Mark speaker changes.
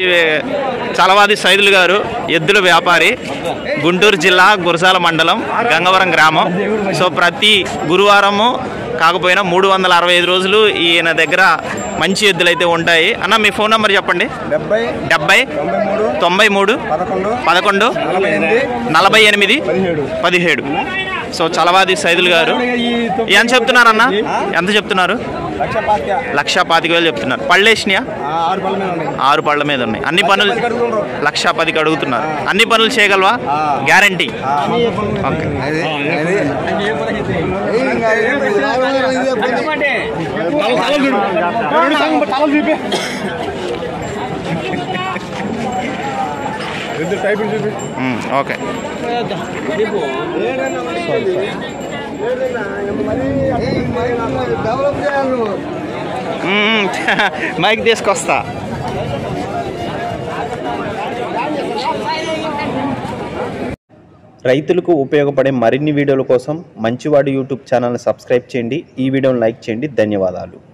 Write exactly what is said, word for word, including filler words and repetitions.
Speaker 1: చలవాది సైదులు గారు ఎద్దుల వ్యాపారి, గుంటూరు జిల్లా గురజాల మండలం గంగవరం గ్రామం. సో ప్రతి గురువారము కాకపోయినా మూడు వందల అరవై ఐదు రోజులు ఈయన దగ్గర మంచి ఎద్దులు అయితే ఉంటాయి. అన్న మీ ఫోన్ నెంబర్ చెప్పండి. డెబ్బై తొంభై మూడు పదకొండు నలభై ఎనిమిది పదిహేడు. సో చలవాది సైదులు గారు ఎంత చెప్తున్నారన్న? ఎంత చెప్తున్నారు? లక్ష పాతిక వేలు చెప్తున్నారు. పళ్ళు వేసినాయా? ఆరు పళ్ళ మీద ఉన్నాయి. అన్ని పనులు లక్ష పదికి అడుగుతున్నారు. అన్ని పనులు చేయగలవా? గ్యారంటీ? ఓకే. ఓకే. మైక్ తీసుకొస్తా.
Speaker 2: రైతులకు ఉపయోగపడే మరిన్ని వీడియోల కోసం మంచివాడు యూట్యూబ్ ఛానల్ని సబ్స్క్రైబ్ చేయండి. ఈ వీడియోని లైక్ చేయండి. ధన్యవాదాలు.